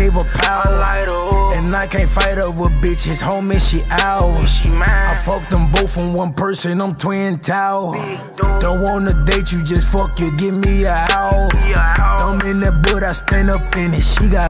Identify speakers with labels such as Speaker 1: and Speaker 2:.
Speaker 1: gave her power. And I can't fight her with bitch, his homie, she out. I fucked them both from one person, I'm twin towel. Don't wanna date you, just fuck you, give me a howl. Thumb in that butt, I stand up in it, she got